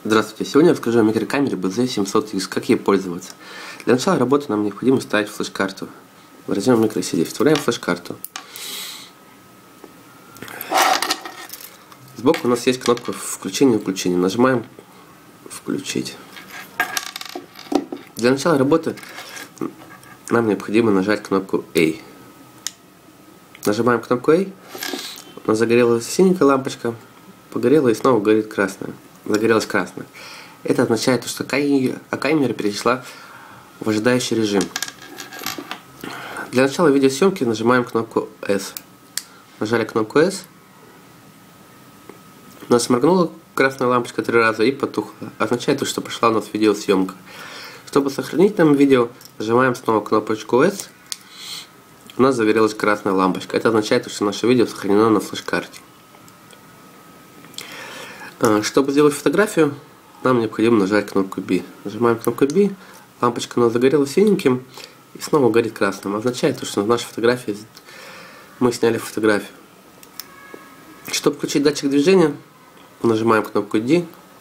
Здравствуйте! Сегодня я расскажу о микрокамере BZ700X, как ей пользоваться. Для начала работы нам необходимо вставить флеш-карту. Возьмем microSD, вставляем флеш-карту. Сбоку у нас есть кнопка включения и выключения. Нажимаем «Включить». Для начала работы нам необходимо нажать кнопку A. Нажимаем кнопку A. У нас загорелась синенькая лампочка, погорела и снова горит красная. Загорелась красная. Это означает, что камера перешла в ожидающий режим. Для начала видеосъемки нажимаем кнопку S. Нажали кнопку S. У нас моргнула красная лампочка 3 раза и потухла. Означает, что пошла у нас видеосъемка. Чтобы сохранить нам видео, нажимаем снова кнопочку S. У нас загорелась красная лампочка. Это означает, что наше видео сохранено на флеш-карте. Чтобы сделать фотографию, нам необходимо нажать кнопку B. Нажимаем кнопку B, лампочка у нас загорелась синеньким и снова горит красным. Означает, что на нашей фотографии мы сняли фотографию. Чтобы включить датчик движения, нажимаем кнопку D.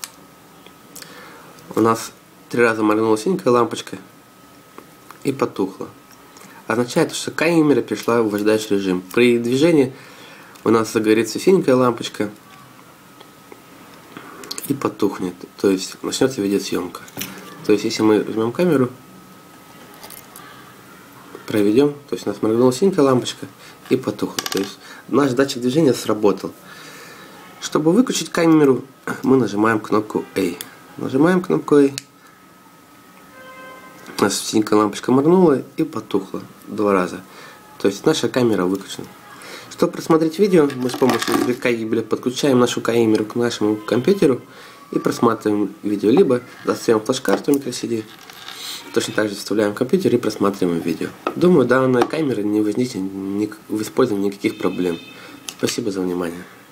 У нас 3 раза моргнула синенькая лампочка и потухла. Означает, что камера перешла в ожидающий режим. При движении у нас загорится синенькая лампочка и потухнет, то есть начнется видеосъемка. То есть если мы возьмем камеру, проведем, то есть у нас моргнула синенькая лампочка и потухла. То есть наш датчик движения сработал. Чтобы выключить камеру, мы нажимаем кнопку A. Нажимаем кнопку A. У нас синенькая лампочка моргнула и потухла 2 раза. То есть наша камера выключена. Чтобы просмотреть видео, мы с помощью USB-кабеля подключаем нашу камеру к нашему компьютеру и просматриваем видео. Либо достаем флеш-карту microSD, точно так же вставляем в компьютер и просматриваем видео. Думаю, данная камера не возникнет в использовании никаких проблем. Спасибо за внимание.